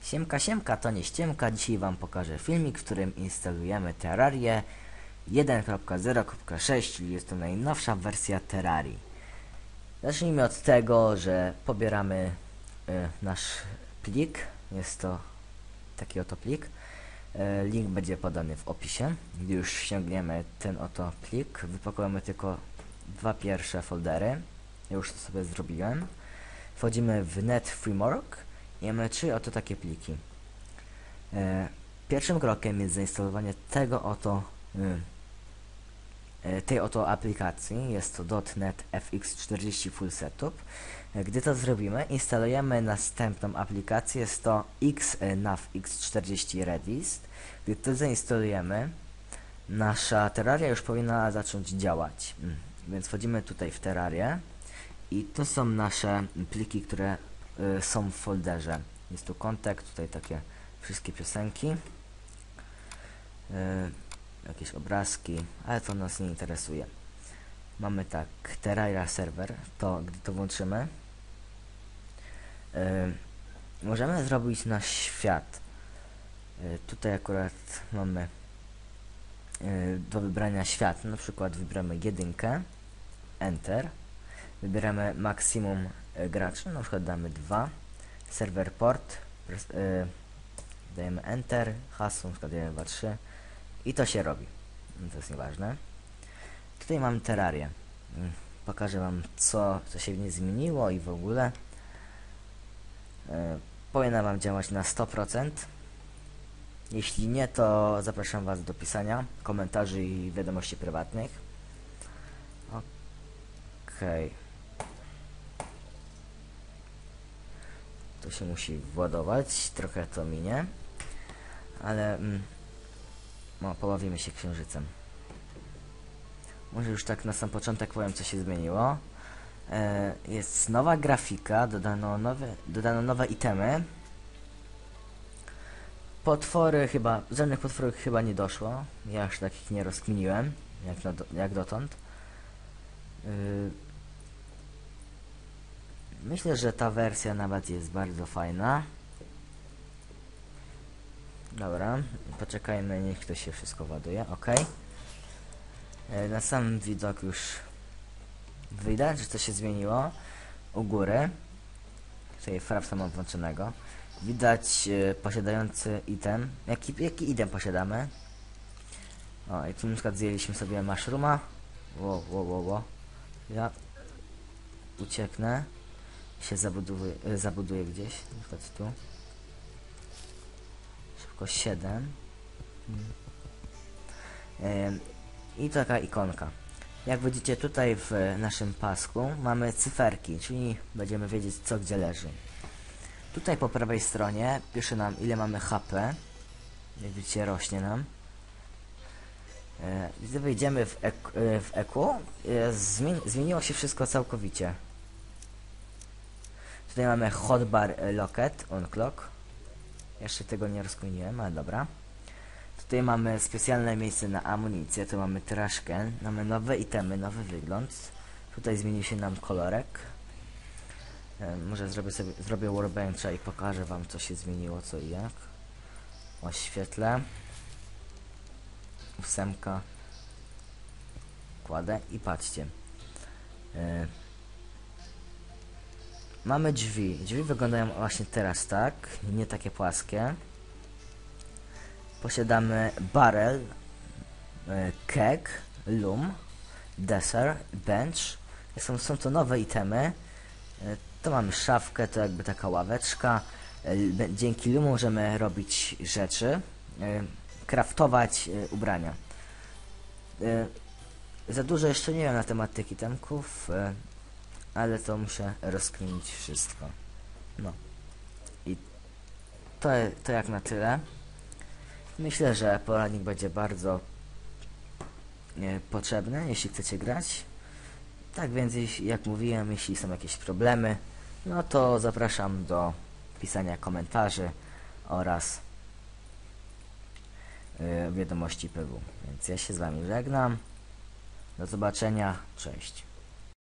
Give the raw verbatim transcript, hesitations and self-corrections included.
Siemka, siemka, to nie ściemka. Dzisiaj wam pokażę filmik, w którym instalujemy Terrarię jeden kropka zero kropka sześć, czyli jest to najnowsza wersja Terrarii. Zacznijmy od tego, że pobieramy y, nasz plik. Jest to taki oto plik. Y, link będzie podany w opisie. Gdy już ściągniemy ten oto plik, wypakujemy tylko dwa pierwsze foldery. Ja już to sobie zrobiłem. Wchodzimy w Net Framework i mamy trzy oto takie pliki. E, pierwszym krokiem jest zainstalowanie tego oto e, tej oto aplikacji. Jest to .NET F X czterdzieści Full Setup. E, gdy to zrobimy, instalujemy następną aplikację. Jest to Xnav X czterdzieści Redis. Gdy to zainstalujemy, nasza Terraria już powinna zacząć działać. Mm. Więc wchodzimy tutaj w Terrarię i to są nasze pliki, które y, są w folderze. Jest tu kontakt, tutaj takie wszystkie piosenki, y, jakieś obrazki, ale to nas nie interesuje. Mamy tak, Terraria Server, to gdy to włączymy, y, możemy zrobić nasz świat. Y, tutaj akurat mamy y, do wybrania świat, na przykład wybieramy jedynkę, Enter. Wybieramy maksimum y, graczy, na przykład damy dwa, server port, y, dajemy Enter, hasło, na przykład dajemy dwa trzy i to się robi. To jest nieważne. Tutaj mamy Terrarię. Y, pokażę wam, co, co się w niej zmieniło i w ogóle. Y, powinna wam działać na sto procent. Jeśli nie, to zapraszam was do pisania komentarzy i wiadomości prywatnych. Okej. Okay. To się musi władować, trochę to minie, ale mm, no, pobawimy się księżycem. Może już tak na sam początek powiem, co się zmieniło. E, jest nowa grafika, dodano nowe, dodano nowe itemy. Potwory chyba, żadnych potworów chyba nie doszło. Ja już takich nie rozkminiłem, jak, na do, jak dotąd. Yy, Myślę, że ta wersja nawet jest bardzo fajna. Dobra, poczekajmy, niech to się wszystko ładuje, ok. E, na sam widok już widać, że to się zmieniło. U góry, tutaj Frapsa mam włączonego, widać e, posiadający item. Jaki, jaki item posiadamy? O, i tu na przykład zjęliśmy sobie mushrooma. Ło, ło, ło, ło. Ja ucieknę. Się zabuduje, e, zabuduje gdzieś, na przykład tu. Szybko siedem. E, I taka ikonka. Jak widzicie tutaj w naszym pasku mamy cyferki, czyli będziemy wiedzieć, co gdzie leży. Tutaj po prawej stronie pisze nam, ile mamy H P. Jak widzicie, rośnie nam. E, gdy wejdziemy w, ek, e, w E Q, e, zmieni, zmieniło się wszystko całkowicie. Tutaj mamy hotbar locket on clock. Jeszcze tego nie rozkminiłem, ale dobra. Tutaj mamy specjalne miejsce na amunicję. Tu mamy traszkę. Mamy nowe itemy, nowy wygląd. Tutaj zmienił się nam kolorek. E, może zrobię sobie zrobię workbencha i pokażę wam, co się zmieniło, co i jak. Oświetlę. Ósemka. Kładę i patrzcie. E, Mamy drzwi. Drzwi wyglądają właśnie teraz tak, nie takie płaskie. Posiadamy barrel, e, keg, loom, desser, bench. Są, są to nowe itemy. E, to mamy szafkę, to jakby taka ławeczka. E, dzięki loomu możemy robić rzeczy, e, craftować e, ubrania. E, za dużo jeszcze nie wiem na temat tych itemków. E, ale to muszę rozkminić wszystko. No. I to, to jak na tyle. Myślę, że poradnik będzie bardzo nie, potrzebny, jeśli chcecie grać. Tak więc, jak mówiłem, jeśli są jakieś problemy, no to zapraszam do pisania komentarzy oraz yy, wiadomości P W. Więc ja się z wami żegnam. Do zobaczenia. Cześć.